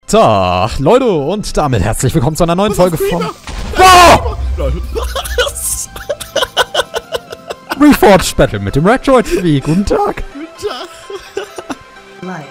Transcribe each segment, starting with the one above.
Tag, Leute, und damit herzlich willkommen zu einer neuen Folge von Reforged Battle mit dem Redroid TV. Guten Tag. Guten Tag. Life.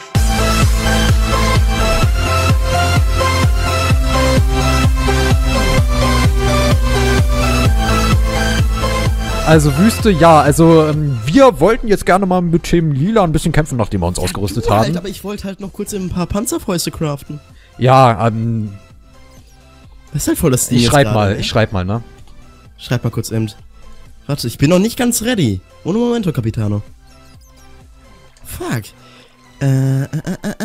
Also Wüste, ja, also wir wollten jetzt gerne mal mit Team Lila ein bisschen kämpfen, nachdem wir uns ausgerüstet haben. Halt, aber ich wollte halt noch kurz ein paar Panzerfäuste craften. Ja, Das ist halt voll das Ding. ich schreib mal, ne? Schreib mal kurz eben. Warte, ich bin noch nicht ganz ready. Ohne Momento, Capitano. Fuck. Warte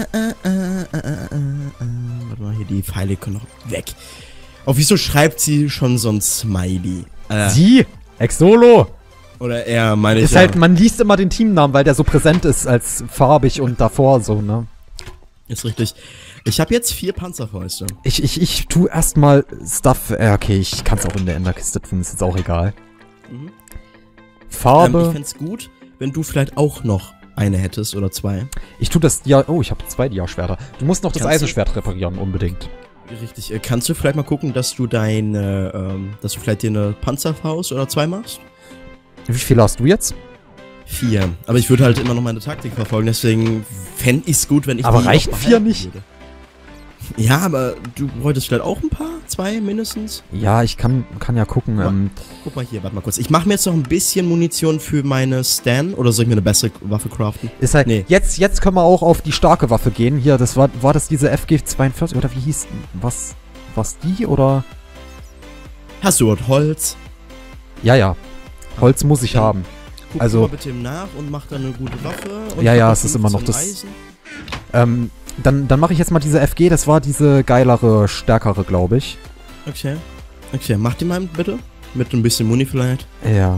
mal, hier die Pfeile können noch weg. Oh, wieso schreibt sie schon so ein Smiley? Sie? Ex-Solo? Oder er, meine ich. Ist halt, man liest immer den Teamnamen, weil der so präsent ist als farbig und davor so, ne? Ist richtig. Ich habe jetzt 4 Panzerfäuste. Ich tu erstmal Stuff. Okay, ich kann's auch in der Enderkiste tun, ist jetzt auch egal. Mhm. Farbe. Ich fänd's gut, wenn du vielleicht auch noch eine hättest oder 2. Ich tu das Dia. Oh, ich habe 2 Dia-Schwerter. Du musst noch das Eisenschwert reparieren, unbedingt. Richtig. Kannst du vielleicht mal gucken, dass du dass du vielleicht dir eine Panzerfaust oder 2 machst? Wie viel hast du jetzt? 4. Aber ich würde halt immer noch meine Taktik verfolgen, deswegen fände ich's gut, wenn ich Aber die reichen noch 4 behalten nicht? würde. Ja, aber du wolltest vielleicht auch ein paar? 2 mindestens? Ja, ich kann ja gucken. Guck mal hier, warte mal kurz. Ich mache mir jetzt noch ein bisschen Munition für meine Stan. Oder soll ich mir eine bessere Waffe craften? Ist halt. Nee. Jetzt können wir auch auf die starke Waffe gehen. Hier, das war das diese FG42 oder wie hieß was die oder? Hast du Holz? Ja. Holz muss ich haben. Guck Also mal bitte nach und mach dann eine gute Waffe. Und ja, es ist immer noch das. Eisen. Dann mache ich jetzt mal diese FG, das war diese geilere, stärkere, glaube ich. Okay. Okay, mach die mal bitte. Mit ein bisschen Muni vielleicht. Ja.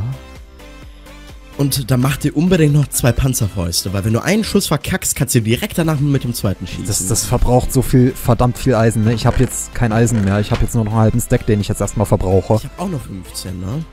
Und dann mach dir unbedingt noch 2 Panzerfäuste, weil wenn du einen Schuss verkackst, kannst du direkt danach mit dem zweiten schießen. Das verbraucht so verdammt viel Eisen, ne? Ich habe jetzt kein Eisen mehr, ich habe jetzt nur noch einen halben Stack, den ich jetzt erstmal verbrauche. Ich habe auch noch 15, ne?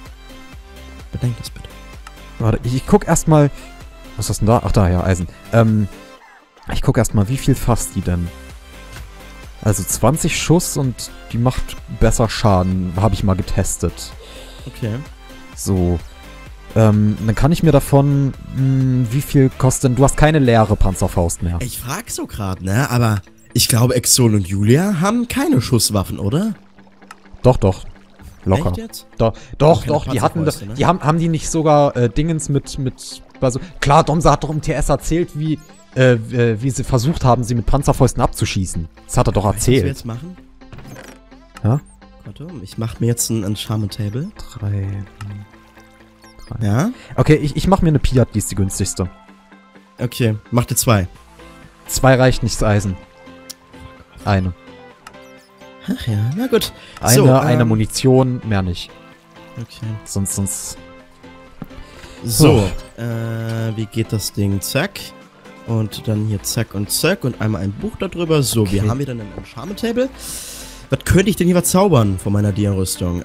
Bedenk das bitte. Warte, ich guck erstmal. Was ist denn da? Ach da, ja, Eisen. Ich guck erstmal, wie viel fasst die denn? Also 20 Schuss und die macht besser Schaden, habe ich mal getestet. Okay. So. Dann kann ich mir davon, wie viel kostet denn? Du hast keine leere Panzerfaust mehr. Ich frag so grad, ne? Aber ich glaube, Exol und Julia haben keine Schusswaffen, oder? Doch. Locker. Echt jetzt? Doch, die hatten das. Ne? Die haben die nicht sogar Dingens mit also, klar, Domsa hat doch im TS erzählt, wie sie versucht haben, sie mit Panzerfäusten abzuschießen. Das hat er doch Weißt du, was wir erzählt. jetzt machen? Ja? Warte, ich mach mir jetzt ein Enchantment Table. 3. Ja? Okay, ich mach mir eine Piat, die ist die günstigste. Okay, mach dir 2. 2 reicht nicht, das Eisen. Eine. Ach ja, na gut. Eine Munition, mehr nicht. Okay. Sonst. So, wie geht das Ding? Zack. Und dann hier zack und einmal ein Buch darüber. So, Okay. wir haben wieder ein Enchantment Table. Was könnte ich denn hier verzaubern von meiner Dia-Rüstung?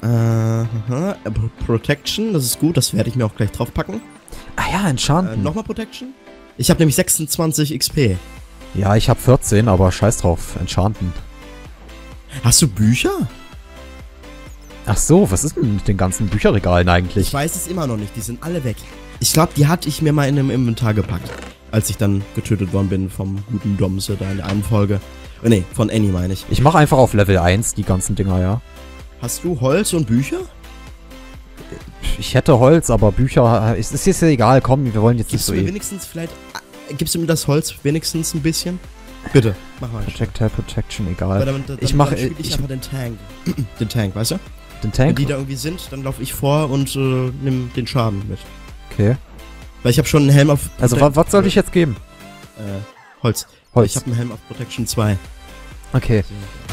Protection, das ist gut, das werde ich mir auch gleich draufpacken. Ah ja, Enchanten. Nochmal Protection? Ich habe nämlich 26 XP. Ja, ich habe 14, aber scheiß drauf. Enchanten. Hast du Bücher? Ach so, was ist denn mit den ganzen Bücherregalen eigentlich? Ich weiß es immer noch nicht, die sind alle weg. Ich glaube, die hatte ich mir mal in einem Inventar gepackt, als ich dann getötet worden bin vom guten Domse da in der einen Folge. Oh, nee, von Annie meine ich. Ich mache einfach auf Level 1 die ganzen Dinger, ja. Hast du Holz und Bücher? Ich hätte Holz, aber Bücher, ist jetzt egal, komm, wir wollen jetzt Gibst nicht du so mir wenigstens vielleicht, gibst du mir das Holz wenigstens ein bisschen? Bitte, mach mal. Projectile Protection, egal. Weil dann spiel ich einfach den Tank. Den Tank, weißt du? Den Wenn Tank? die da irgendwie sind, dann laufe ich vor und nimm den Schaden mit. Okay. Weil ich habe schon einen Helm auf... Also, was soll ich jetzt geben? Holz. Holz. Ich habe einen Helm auf Protection 2. Okay.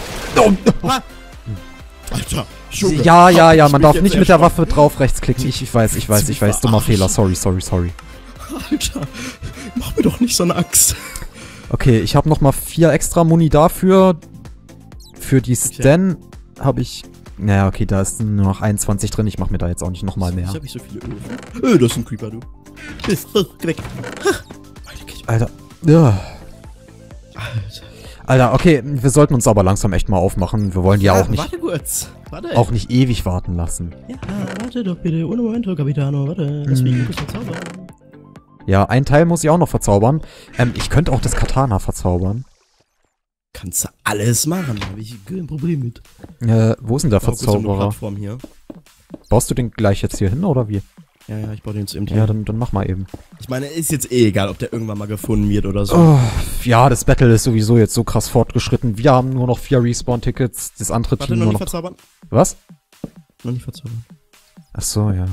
Alter, Junge. Ja, Ich man bin darf jetzt nicht mit der erschrocken. Waffe drauf rechtsklicken. Ich weiß, dummer Fehler, sorry. Alter, mach mir doch nicht so eine Axt. Okay, ich habe nochmal 4 extra Muni dafür. Für die Stan habe ich... Naja, okay, da ist nur noch 21 drin. Ich mache mir da jetzt auch nicht nochmal mehr. Ich hab nicht so viele Öl. Das ist ein Creeper, du. Geh weg. Alter. Ja. Alter. Alter, okay, wir sollten uns aber langsam echt mal aufmachen. Wir wollen die ja auch nicht, Warte kurz. Warte. auch nicht ewig warten lassen. Ja, warte doch bitte. Ohne Momento, Capitano. Warte. Deswegen muss ich verzaubern. Ja, ein Teil muss ich auch noch verzaubern. Ich könnte auch das Katana verzaubern. Kannst du alles machen. Da habe ich kein Problem mit. Wo ist denn der Verzauberer? Plattform hier. Baust du den gleich jetzt hier hin, oder wie? Ja, ich baue den jetzt eben hier. Ja, dann mach mal eben. Ich meine, ist jetzt eh egal, ob der irgendwann mal gefunden wird oder so. Oh, ja, das Battle ist sowieso jetzt so krass fortgeschritten. Wir haben nur noch 4 Respawn-Tickets, das andere Warte, Team noch nur nicht noch... verzaubern? Was? Noch nicht verzaubern. Ach so, ja.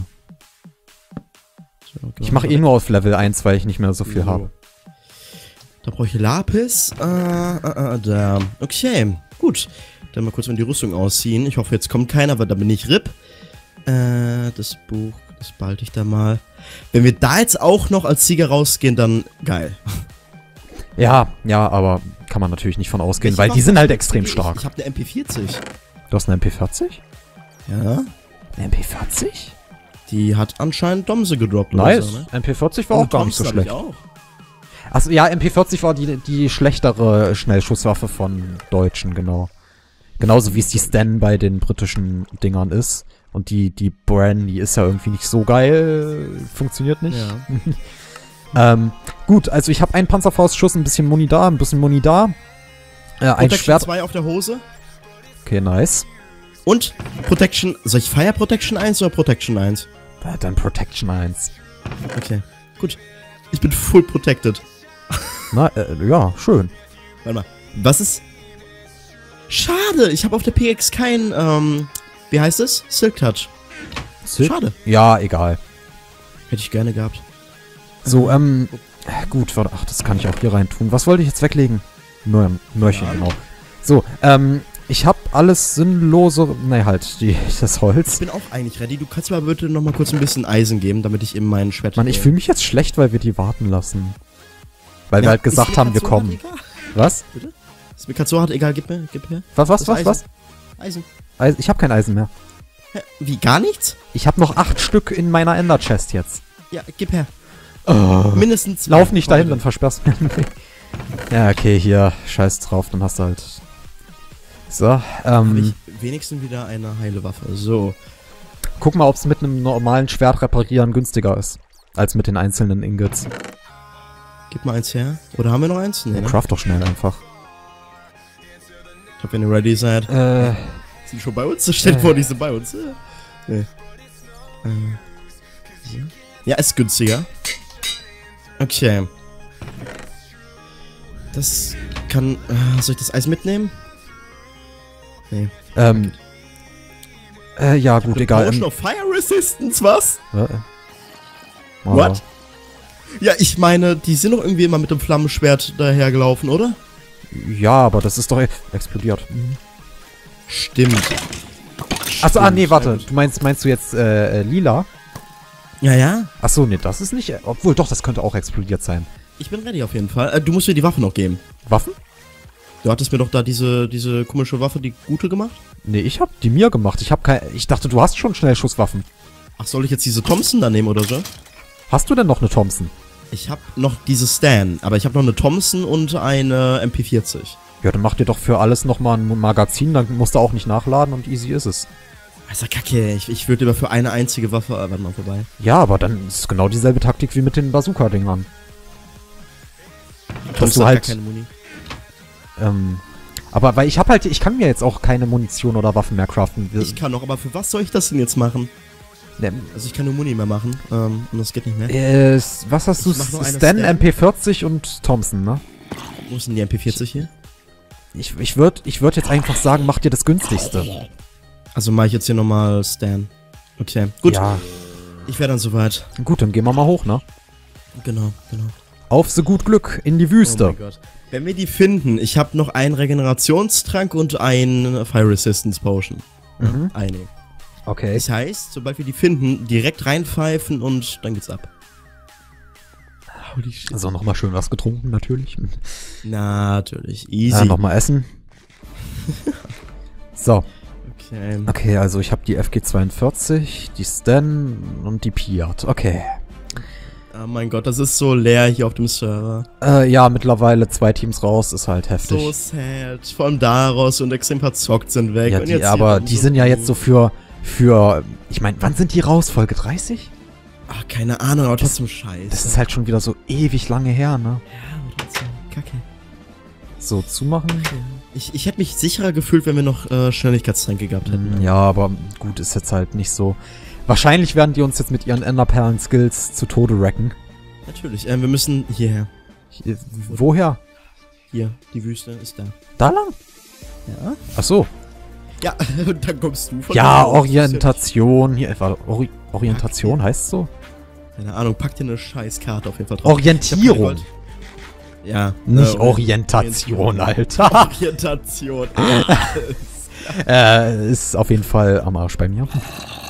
So, okay. Ich mache eh nur auf Level 1, weil ich nicht mehr so viel So. habe. Da brauche ich Lapis. Da. Okay, gut. Dann mal kurz mal die Rüstung ausziehen. Ich hoffe, jetzt kommt keiner, weil da bin ich RIP. Das Buch, das behalte ich da mal. Wenn wir da jetzt auch noch als Sieger rausgehen, dann geil. Ja, aber kann man natürlich nicht von ausgehen, Welche weil die Waffe sind halt hast du? extrem Ich stark. habe eine MP40. Du hast eine MP40? Ja. Eine MP40? Die hat anscheinend Domse gedroppt Nice. oder so, ne? MP40 war auch gar nicht so Thompson hab schlecht. ich auch. Achso, ja, MP40 war die schlechtere Schnellschusswaffe von Deutschen, genau. Genauso wie es die Stan bei den britischen Dingern ist. Und die Bran, die ist ja irgendwie nicht so geil. Funktioniert nicht. Ja. Gut, also ich habe einen Panzerfaustschuss, ein bisschen Muni da, ein bisschen Muni da. Ein Protection Schwert. 2 auf der Hose. Okay, nice. Und Protection. Soll ich Fire Protection 1 oder Protection 1? Dann Protection 1. Okay, gut. Ich bin full protected. Na, ja, schön. Warte mal. Was ist... Schade, ich habe auf der PX kein, wie heißt es? Silk Touch. Schade. Ja, egal. Hätte ich gerne gehabt. So, gut, warte, ach, das kann ich auch hier rein tun. Was wollte ich jetzt weglegen? Mörchen, Ja. genau. So, ich habe alles sinnlose, das Ich Holz. bin auch eigentlich ready. Du kannst mir bitte noch mal kurz ein bisschen Eisen geben, damit ich eben meinen Schwert... Mann, ich fühle mich jetzt schlecht, weil wir die warten lassen. Weil wir halt gesagt haben, wir kommen. Was? Bitte? Ist mir gerade so hart egal, gib her. Was? Das Eisen. Eisen. Ich habe kein Eisen mehr. Hä? Wie, gar nichts? Ich habe noch 8 Stück in meiner Ender Chest jetzt. Ja, gib her. Oh. Mindestens 2. Lauf nicht dahin, dann versperrst du mich. Ja, okay, hier, scheiß drauf, dann hast du halt... So, Habe ich wenigstens wieder eine heile Waffe. So. guck mal, ob es mit einem normalen Schwert reparieren günstiger ist. Als mit den einzelnen Ingots. Gib mal eins her. Oder haben wir noch eins? Nee, ne? Craft doch schnell einfach. Ich hab, wenn ihr ready seid. Sind die schon bei uns? Steht vor, die sind bei uns. Nee. Ja, ist günstiger. Okay. Das kann... soll ich das Eis mitnehmen? Nee. Ja, gut, egal. Potion of Fire Resistance, was? Aber- What? Ja, ich meine, die sind doch irgendwie immer mit dem Flammenschwert dahergelaufen, oder? Ja, aber das ist doch explodiert. Stimmt. Achso, nee, Stimmt, warte. sehr gut. Du meinst du jetzt lila? Ja, ja. Achso, nee, das ist nicht... Obwohl, doch, das könnte auch explodiert sein. Ich bin ready auf jeden Fall. Du musst mir die Waffe noch geben. Waffen? Du hattest mir doch da diese komische Waffe, die gute gemacht. Nee, ich hab die mir gemacht. Ich dachte, du hast schon Schnellschusswaffen. Ach, soll ich jetzt diese Thompson da nehmen oder so? Hast du denn noch eine Thompson? Ich hab noch diese Stan, aber ich habe noch eine Thompson und eine MP40. Ja, dann mach dir doch für alles nochmal ein Magazin, dann musst du auch nicht nachladen und easy ist es. Also kacke, ich würde lieber für eine einzige Waffe... warte mal, vorbei. Ja, aber dann ist es genau dieselbe Taktik wie mit den Bazooka-Dingern. Thompson du hat halt- gar keine Muni. Aber weil ich kann mir jetzt auch keine Munition oder Waffen mehr craften. Ich kann noch, aber für was soll ich das denn jetzt machen? Ne, Also ich kann nur Muni mehr machen, und das geht nicht mehr. was hast du? Ich mach nur eine Stan, Stan. MP40 und Thompson, ne? Wo ist denn die MP40 hier? Ich würd jetzt einfach sagen, mach dir das günstigste. Also mache ich jetzt hier nochmal Stan. Okay, gut. Ja, Ich wäre dann soweit. gut, dann gehen wir mal hoch, ne? Genau. Auf so gut Glück in die Oh Wüste. mein Gott. Wenn wir die finden, ich habe noch einen Regenerationstrank und einen Fire Resistance Potion. Mhm. Eine. Okay. Das heißt, sobald wir die finden, direkt reinpfeifen und dann geht's ab. Holy shit. Also nochmal schön was getrunken, natürlich. Natürlich. Easy. Ja, nochmal essen. So. Okay. Okay, also ich habe die FG42, die Stan und die Piat. Okay. Oh mein Gott, das ist so leer hier auf dem Server. Ja, mittlerweile 2 Teams raus, ist halt heftig. So sad. Vor allem daraus und extrem verzockt sind weg. Ja, und jetzt aber die sind ja jetzt so für ich meine, wann sind die raus? Folge 30? Ach, keine Ahnung, aber trotzdem scheiße. Das ist halt schon wieder so ewig lange her, ne? Ja, aber trotzdem kacke. So, zumachen? Ich hätte mich sicherer gefühlt, wenn wir noch Schnelligkeitstränke gehabt hätten. Ja, aber gut, ist jetzt halt nicht so. Wahrscheinlich werden die uns jetzt mit ihren Enderperlen-Skills zu Tode wrecken. Natürlich, wir müssen hierher. Woher? Hier, die Wüste ist da. Da lang? Ja? Ach so. Ja, und dann kommst du von Ja, da aus. Orientation. Hier, Orientation heißt so? Keine Ahnung, pack dir eine Scheißkarte auf jeden Fall drauf. Orientierung. Ja. Nicht Orientation, Alter. Orientation. Ist auf jeden Fall am Arsch bei mir.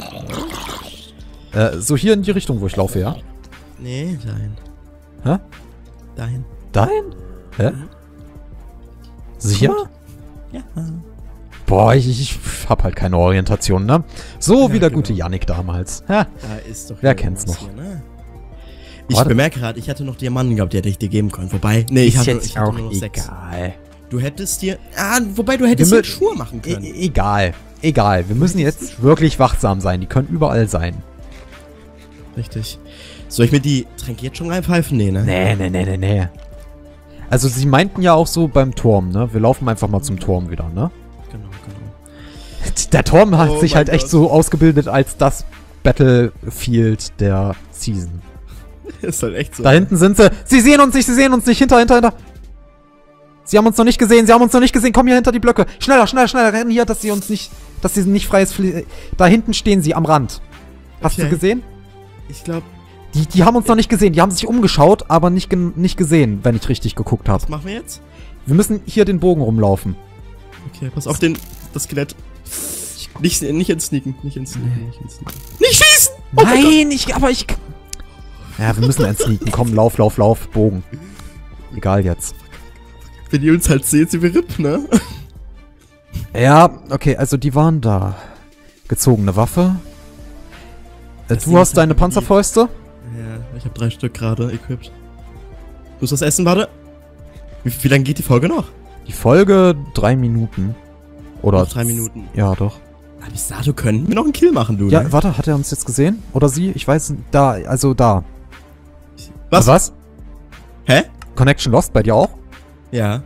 So hier in die Richtung, wo ich laufe, ja? Nee, dahin. Hä? Dahin. Dahin? Hä? Sicher? Ja. Boah, ich hab halt keine Orientation, ne? So Ja, wie der genau. gute Yannick damals. Ha. Da ist doch Wer wieder kennt's was noch? Hier, ne? Ich Warte. bemerke gerade, ich hatte noch Diamanten gehabt, die hätte ich dir geben können. Wobei, nee, ich hatte nur noch 6. egal. Du hättest dir... wobei du hättest Wir dir Schuhe machen können. Egal. Egal. Wir müssen jetzt wirklich wachsam sein. Die können überall sein. Richtig. Soll ich mir die Tränke jetzt schon reinpfeifen? Nee, ne? Nee. Also sie meinten ja auch so beim Turm, ne? Wir laufen einfach mal zum Turm wieder, ne? Genau. Der Turm hat Oh sich mein halt echt Gott. so ausgebildet als das Battlefield der Season. Ist halt echt so. Da hinten sind sie. Sie sehen uns nicht. Hinter. Sie haben uns noch nicht gesehen. Komm hier hinter die Blöcke. Schneller. Rennen hier, dass sie nicht freies Da hinten stehen sie am Rand. Hast du Okay. gesehen? Ich glaube, Die haben uns noch nicht gesehen. Die haben sich umgeschaut, aber nicht gesehen, wenn ich richtig geguckt habe. was machen wir jetzt? Wir müssen hier den Bogen rumlaufen. Okay, pass auf das Skelett. Nicht entsneaken. Nicht schießen! Oh mein Gott. Nein, Ja, wir müssen entsneaken. Komm, lauf. Bogen. Egal jetzt. Wenn ihr uns halt seht, sind wir RIP, ne? Ja, okay, also die waren da. Gezogene Waffe. Das Du Ding hast ist deine halt Panzerfäuste? Ja, ich habe 3 Stück gerade equipped. Du musst das essen, warte. Wie lange geht die Folge noch? Die Folge 3 Minuten. Oder Noch 3 Minuten. Ja, doch. Aber bis dato können wir noch einen Kill machen, du, Ja, ne? warte, hat er uns jetzt gesehen? Oder sie? Ich weiß nicht. Da, also da. Was? Was? Hä? Connection lost bei dir auch? Ja.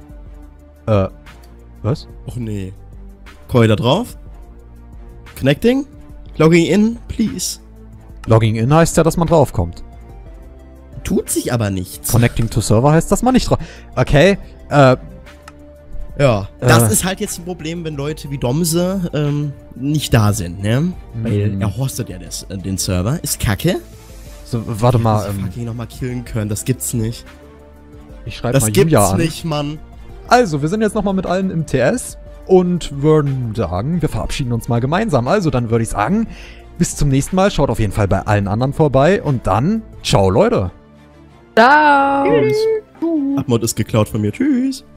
Was? Och nee. Komm da drauf. Connecting. Logging in, please. Logging in heißt ja, dass man draufkommt. Tut sich aber nichts. Connecting to Server heißt, dass man nicht drauf... Okay, Ja. Das ist halt jetzt ein Problem, wenn Leute wie Domse nicht da sind, ne? Weil er hostet ja den Server. Ist kacke. so, warte mal, Dass sie fucking nochmal killen können, das gibt's nicht. ich schreibe Das mal gibt's Julia an. nicht, Mann. Also, wir sind jetzt nochmal mit allen im TS und würden sagen, wir verabschieden uns mal gemeinsam. Also, dann würde ich sagen, bis zum nächsten Mal. Schaut auf jeden Fall bei allen anderen vorbei und dann, ciao Leute. Ciao. Abmod ist geklaut von mir. Tschüss.